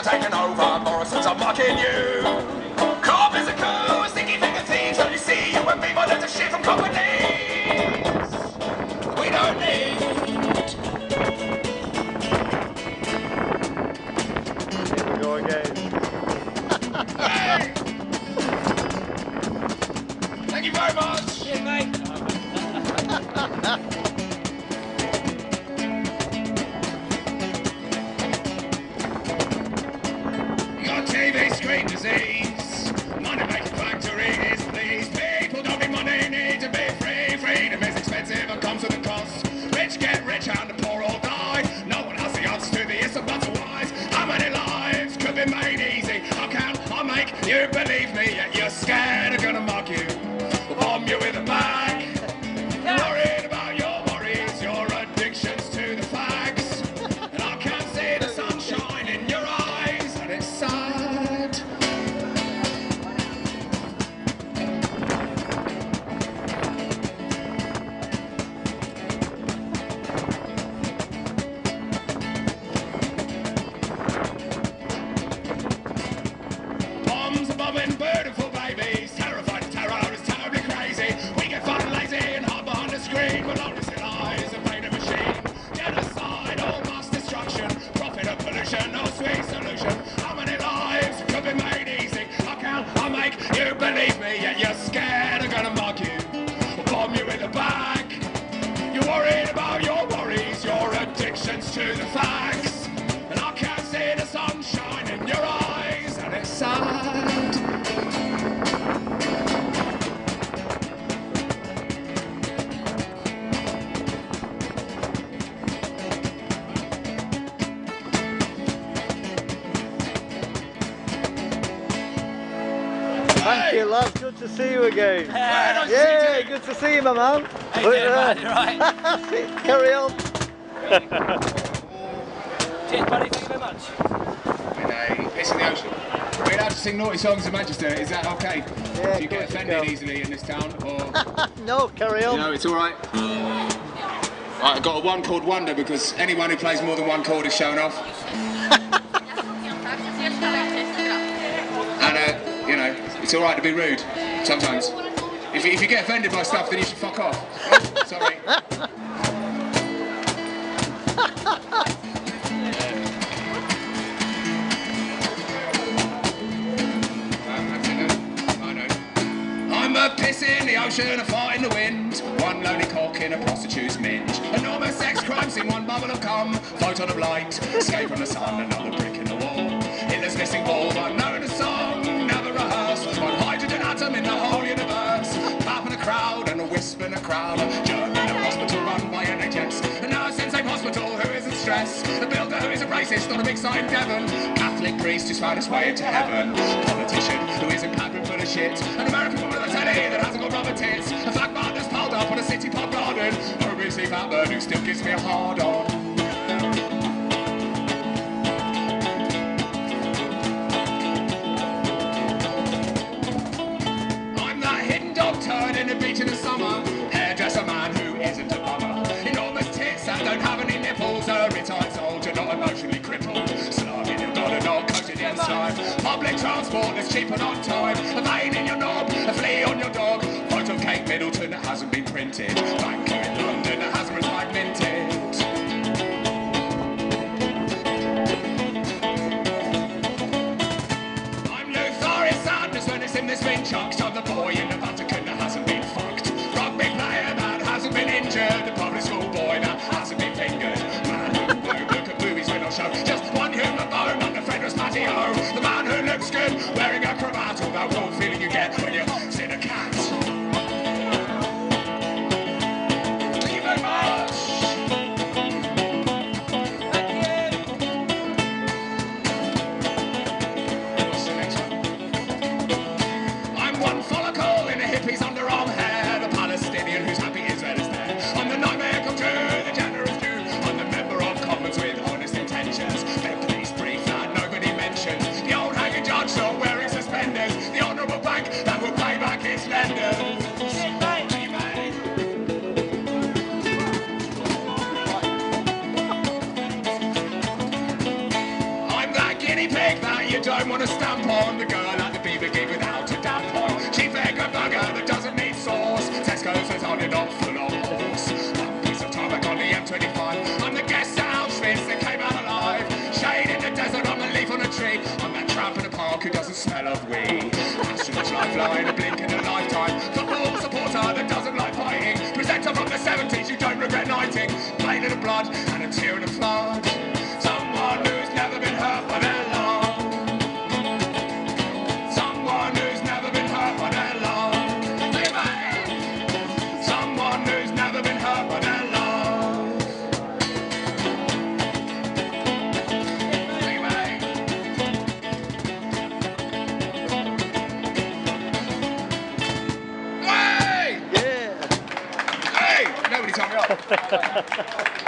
taken over. Morrison's are mocking you. Corp is a coup, sticky finger thieves. Don't you see you and people that are shit from companies we don't need. Here we go again. Hey! Thank you very much. Yeah, mate. TV screen disease, money-making factories, please. People don't need money, need to be free. Freedom is expensive and comes with a cost. Rich get rich and the poor all die. No one has the answers to the ifs and buts and whys. How many lives could be made easy? How can I make you believe me? Yet you're scared they're gonna mock you, bomb you with a mag. Worried about your worries, your addictions to the facts. And I can't see the sunshine in your eyes, and it's sad. Bombs are bombing beautiful babies. Terrified terror is terribly crazy. We get fun lazy and hide behind the screen. But honestly lies a painted machine. Genocide or mass destruction. Profit and pollution, no sweet solution. How many lives could be made easy? How can I make you believe me? Yet you're scared I'm gonna mock you, bomb you with a bag. You're worried about your worries, your addictions to the facts. And I can't see the sunshine in your eyes, and it's sad. Thank you, love. Good to see you again. Nice to Yeah, see you. good to see you, my man. How you doing, man? You right? Carry on. Cheers, buddy. Thank you very much. Piss in the ocean. We're allowed to sing naughty songs in Manchester, is that okay? Yeah, Do you of get course you offended can. easily in this town, or...? No, carry on. No, it's all right. I've got a one chord wonder because anyone who plays more than one chord is shown off. And, you know, it's all right to be rude sometimes. If you get offended by stuff, then you should fuck off. Oh, sorry. I'm a piss in the ocean, a fart in the wind. One lonely cock in a prostitute's minge. Enormous sex crimes in one bubble of cum. Photon of light, escape from the sun, another brick in the wall. Hitler's missing ball, unknown a song, never rehearsed. One hydrogen atom in the whole universe. Clap in a crowd and a wisp in a crowd. German hospital run by NHS. A nurse in same hospital who isn't stressed. A builder who is a racist on a big sign Devon. Catholic priest who's found his way into heaven. Politician who isn't paddling full of shit. An American woman on the telly that hasn't got rubber tits. A flag man that's piled up on a city pub garden. Or a greasy fat bird who still gives me a hard on. I'm that hidden dog turd in the beach in the summer. Hairdresser man who isn't a bummer. Enormous tits that don't have any nipples. A retired soldier not emotionally crippled. Slugging your dollar dog coated in slime. Public transport that's cheap and on time. A vein in your knob, a flea on your dog. Photo of Kate Middleton that hasn't been printed. Banker in London that hasn't retired minted. I'm Luthorius Sanders when it's in this bin chucked. I'm the boy in the Vatican that hasn't been fucked. Rugby player that hasn't been injured. The public school boy that hasn't been fingered. Man who won't look at movies when I show. Just one human bone on the Federer's patio. The man who looks good wearing a cravat. All that warm feeling you get when you sit a cat. Thank you very much. What's the next one? I'm one follicle in a hippie's underarm hair. The Palestinian who's happy Israel is there. I'm the nightmare come true. you don't want to stamp on the girl at the BB gig without a tampon. Cheap egg burger that doesn't need sauce. Tesco's says I'm not full of horse. One piece of tarmac on the M25. I'm the guest at Auschwitz that came out alive. Shade in the desert, I'm the leaf on a tree. I'm that tramp in the park who doesn't smell of weed. Astronaut's lifeline, a blink in a lifetime. Football supporter that doesn't like fighting. Presenter from the 70s, you don't regret knighting. Plain in the blood and a tear in the flood. Someone who's never been hurt by their love. Someone who's never been hurt by their love. Someone who's never been hurt by their love. Hey! Yeah. Hey! Nobody told me off.